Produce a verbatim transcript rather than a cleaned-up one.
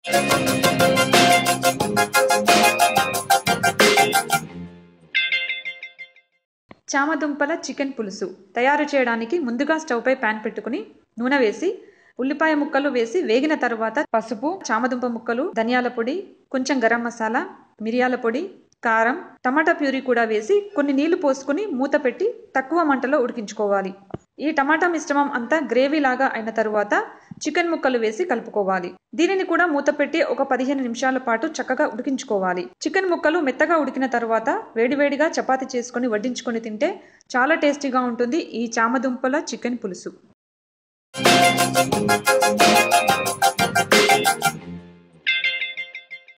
చామదుంపల chicken పులుసు తయారు చేయడానికి ముందుగా స్టవ్ పై పాన్ పెట్టుకుని నూనె వేసి ఉల్లిపాయ ముక్కలు వేసి వేగిన తర్వాత పసుపు, చామదుంప ముక్కలు, ధనియాల పొడి, కొంచెం గరం మసాలా, మిరియాల పొడి, కారం, టమాటా ప్యూరీ కూడా వేసి కొన్ని నీళ్లు పోసుకుని మూత పెట్టి తక్కువ మంటలో ఉడికించుకోవాలి. ఈ టమాటా మిశ్రమం అంతా గ్రేవీ లాగా అయిన తరువాత చికెన్ ముక్కలు వేసి కలుపుకోవాలి. దీనిని కూడా మూత పెట్టి ఒక పదిహేను నిమిషాల పాటు చక్కగా ఉడికించుకోవాలి. చికెన్ ముక్కలు మెత్తగా ఉడికిన తర్వాత వేడివేడిగా చపాతీ చేసుకుని వడ్డించుకొని తింటే చాలా టేస్టీగా ఉంటుంది ఈ చామదుంపల చికెన్ పులుసు.